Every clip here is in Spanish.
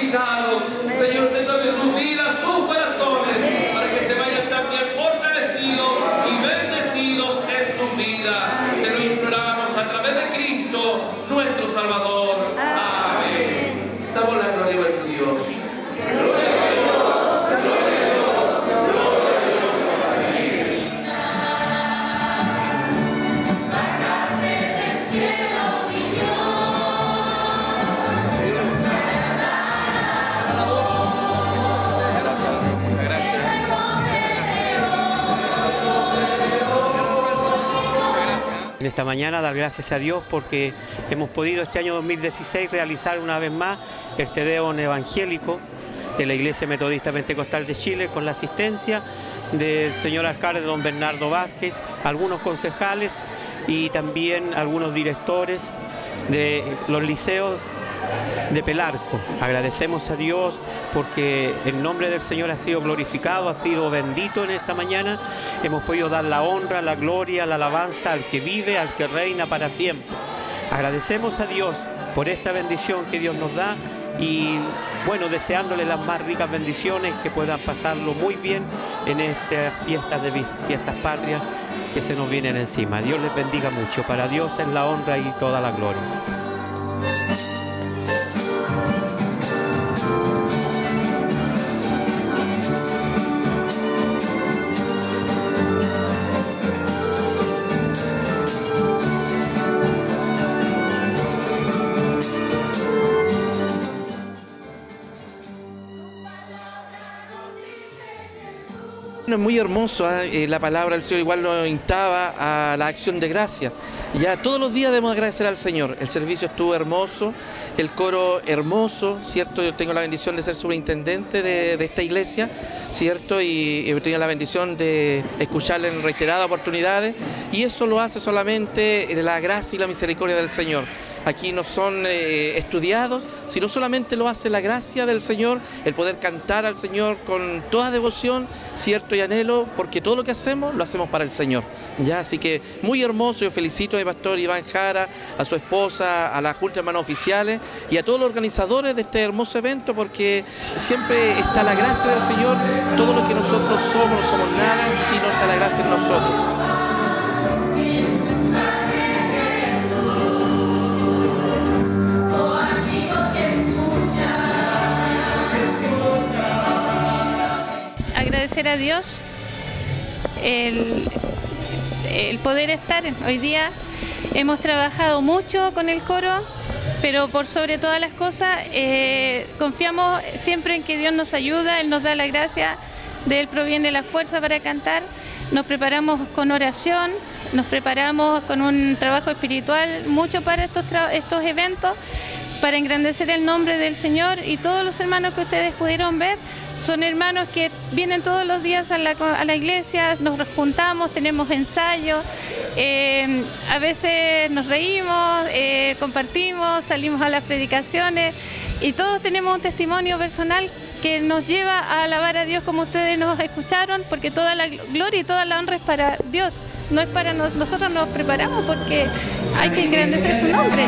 santificados. Señor, usted toque sus vidas, sus corazones, para que se vayan también fortalecidos y bendecidos en sus vidas. Se lo imploramos a través de Cristo, nuestro Salvador. Amén. Damos la gloria a nuestro Dios. Gloria a Dios, gloria a Dios, gloria a Dios. Bajaste del cielo, mi En esta mañana dar gracias a Dios porque hemos podido este año 2016 realizar una vez más el Te Deum evangélico de la Iglesia Metodista Pentecostal de Chile con la asistencia del señor alcalde don Bernardo Vázquez, algunos concejales y también algunos directores de los liceos de Pelarco. Agradecemos a Dios porque el nombre del Señor ha sido glorificado, ha sido bendito en esta mañana. Hemos podido dar la honra, la gloria, la alabanza al que vive, al que reina para siempre. Agradecemos a Dios por esta bendición que Dios nos da y bueno, deseándole las más ricas bendiciones, que puedan pasarlo muy bien en estas fiestas patrias que se nos vienen encima. Dios les bendiga mucho. Para Dios es la honra y toda la gloria. Es muy hermoso, la palabra del Señor igual nos instaba a la acción de gracia. Ya todos los días debemos agradecer al Señor. El servicio estuvo hermoso, el coro hermoso, ¿cierto? Yo tengo la bendición de ser superintendente de esta iglesia, ¿cierto? Y he tenido la bendición de escucharle en reiteradas oportunidades y eso lo hace solamente la gracia y la misericordia del Señor. Aquí no son estudiados, sino solamente lo hace la gracia del Señor, el poder cantar al Señor con toda devoción, cierto y anhelo, porque todo lo que hacemos, lo hacemos para el Señor. ¿Ya? Así que muy hermoso, yo felicito al pastor Iván Jara, a su esposa, a la Junta de Hermanos Oficiales y a todos los organizadores de este hermoso evento, porque siempre está la gracia del Señor, todo lo que nosotros somos, no somos nada, sino está la gracia en nosotros. Agradecer a Dios el poder estar. Hoy día hemos trabajado mucho con el coro, pero por sobre todas las cosas confiamos siempre en que Dios nos ayuda, Él nos da la gracia, de Él proviene la fuerza para cantar. Nos preparamos con oración, nos preparamos con un trabajo espiritual mucho para estos eventos, para engrandecer el nombre del Señor, y todos los hermanos que ustedes pudieron ver son hermanos que vienen todos los días a la iglesia, nos juntamos, tenemos ensayos, a veces nos reímos, compartimos, salimos a las predicaciones y todos tenemos un testimonio personal que nos lleva a alabar a Dios como ustedes nos escucharon, porque toda la gloria y toda la honra es para Dios, no es para nosotros. Nos preparamos porque hay que engrandecer su nombre.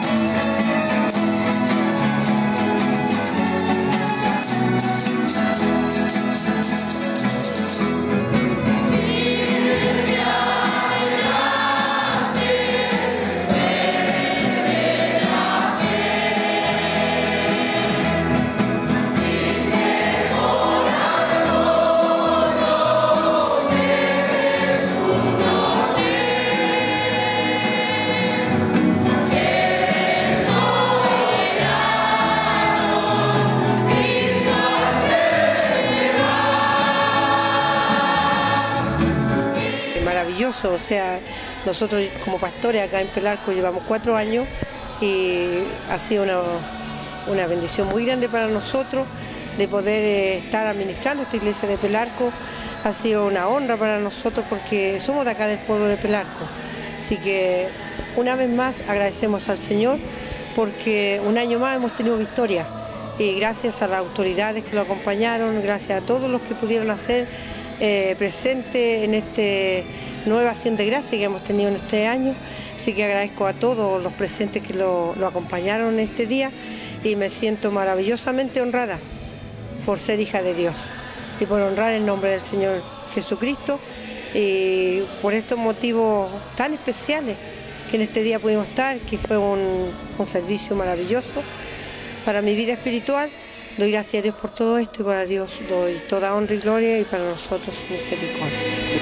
O sea, nosotros como pastores acá en Pelarco llevamos 4 años y ha sido una bendición muy grande para nosotros de poder estar administrando esta iglesia de Pelarco. Ha sido una honra para nosotros porque somos de acá del pueblo de Pelarco. Así que una vez más agradecemos al Señor porque un año más hemos tenido victoria y gracias a las autoridades que lo acompañaron, gracias a todos los que pudieron hacer presente en esta nueva acción de gracia que hemos tenido en este año. Así que agradezco a todos los presentes que lo acompañaron este día y me siento maravillosamente honrada por ser hija de Dios y por honrar el nombre del Señor Jesucristo, y por estos motivos tan especiales que en este día pudimos estar, que fue un servicio maravilloso para mi vida espiritual. Doy gracias a Dios por todo esto y para Dios doy toda honra y gloria y para nosotros su misericordia.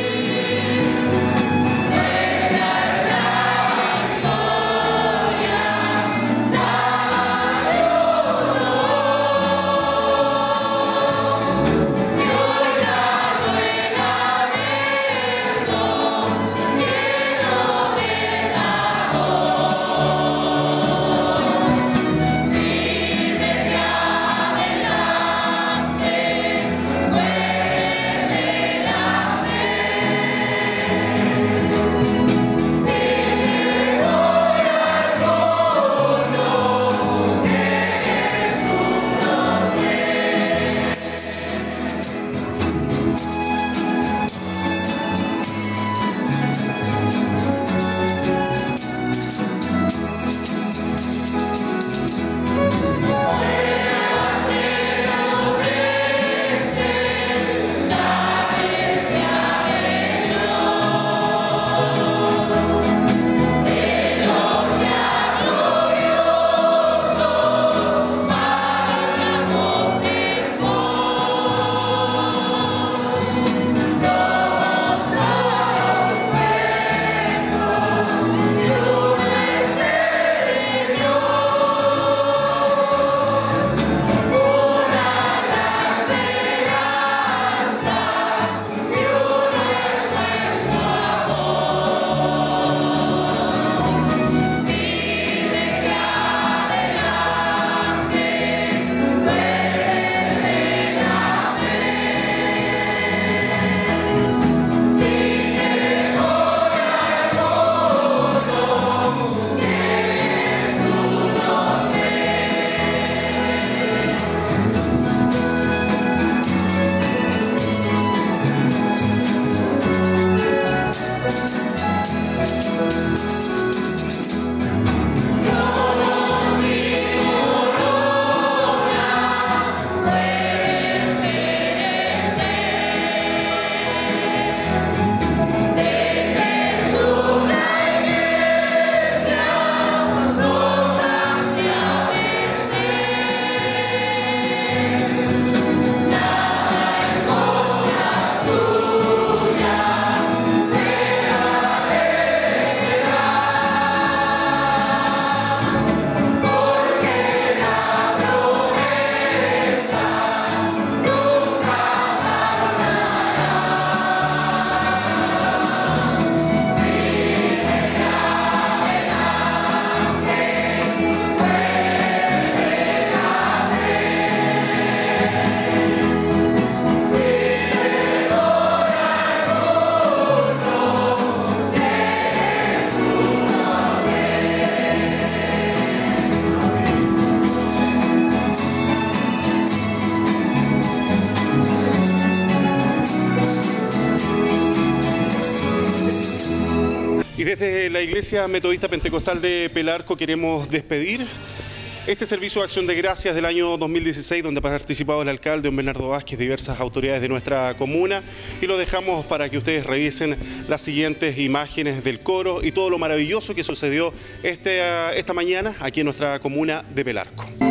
Y desde la Iglesia Metodista Pentecostal de Pelarco queremos despedir este servicio de acción de gracias del año 2016, donde ha participado el alcalde don Bernardo Vázquez, diversas autoridades de nuestra comuna, y lo dejamos para que ustedes revisen las siguientes imágenes del coro y todo lo maravilloso que sucedió esta mañana aquí en nuestra comuna de Pelarco.